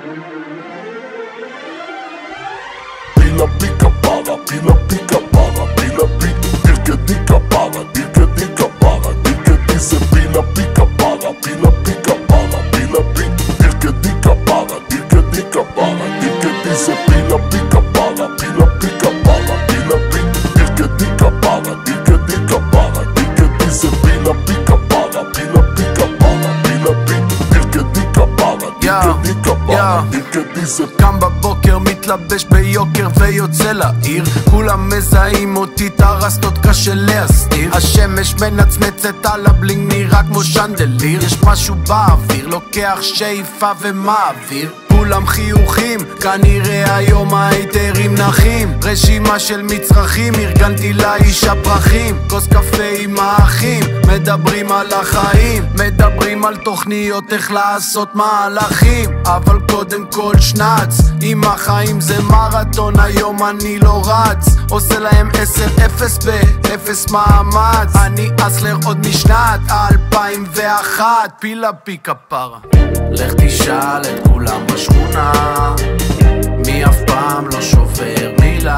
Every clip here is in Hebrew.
Pila pica para, pila pica para, pila pica, dirke para, dirke para, dirke dice pila pica para, pila pica para, pila pica, dirke para, dirke para, dirke dice pila pica para, pila pica para, pila pica, dirke para, dirke para, dirke dice pila pica para, pila pica para, pila pica, dirke para, dirke para, dirke dice. קם בבוקר, מתלבש ביוקר ויוצא לעיר, כולם מזהים אותי, טרסטות קשה להסתיר, השמש מנצנצת על הבלינג נראה כמו שנדליר, יש משהו באוויר, לוקח שאיפה ומעביר, כולם חיוכים, כנראה היום ההיתרים נחים, רשימה של מצרכים, ארגנתי לאיש הפרחים, כוס קפה עם האחים, מדברים על החיים, מדברים על תוכניות איך לעשות מהלכים, אבל קודם כל שנץ, עם החיים זה מרתון, היום אני לא רץ, עושה להם 10-0 ב-0 מאמץ, אני אסלר עוד משנת 2001, פילה פיקה פרה. לך תשאל את כולם בשכונה, מי אף פעם לא שובר מילה,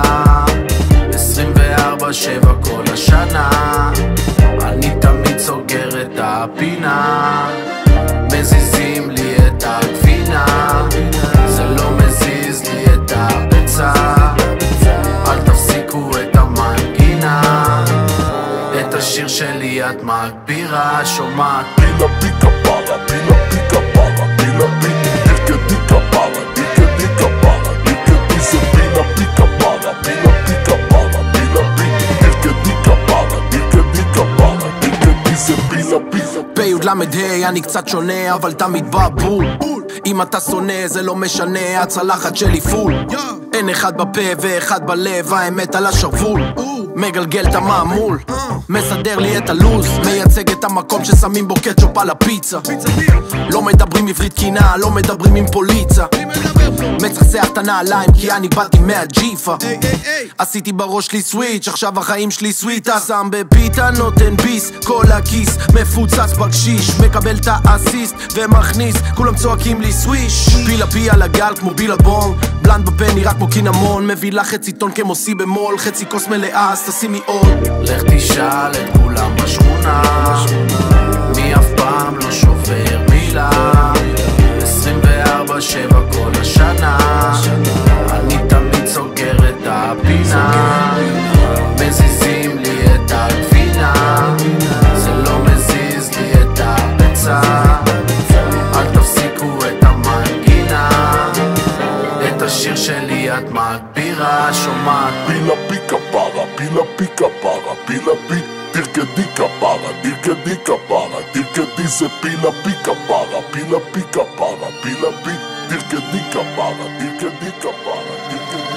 24/7 כל השנה, אני תמיד סוגר את הפינה, מזיזים לי את הגבינה, זה לא מזיז לי את הביצה, אל תפסיקו את המנגינה, את השיר שלי את מגבירה, שומעת Pila pica para, pila pica para, pila pica, dirke para, dirke para, dirke dice pila pica para, pila pica para, pila pica, dirke para, dirke para, dirke dice pila pica. ביוד למדה אני קצת שונה אבל תמיד בבול, אם אתה שונא זה לא משנה, הצלחת שלי פול, אין אחד בפה ואחד בלב, האמת על השרוול, מגלגל את המעמול, מסדר לי את הלוז, מייצג את המקום ששמים בו קטשופ על הפיצה, לא מדברים עברית קינה, לא מדברים עם פוליצה, מצחצח את הנעליים כי אני באתי מהג'יפה, עשיתי בראש שלי סוויץ', עכשיו החיים שלי סוויטה, שם בפיתה נותן ביס, כל הכיס מפוצץ בקשיש, מקבל את האסיסט ומכניס, כולם צועקים לי סוויש, פילה פי על הגל כמו בילבון, בלנד בפה נראה כמו קינמון, מביא לה חצי טון כמו סי במול, חצי כוס מלאה אז תשימי עוד. לך תשאל את כולם בשכונה, מי אף פעם לא שובר מילה, 24/7 כל השנה, אני תמיד סוגר את הפינה, מזיזים לי את הגבינה, זה לא מזיז לי את הביצה, אל תפסיקו את המנגינה, את השיר שלי את מגבירה, שומעת Pila pica para, pila pica para, pila pica, dirke para, dirke para, dirke dice pila pica para, pila pica para, pila pica, dirke para, dirke para, dirke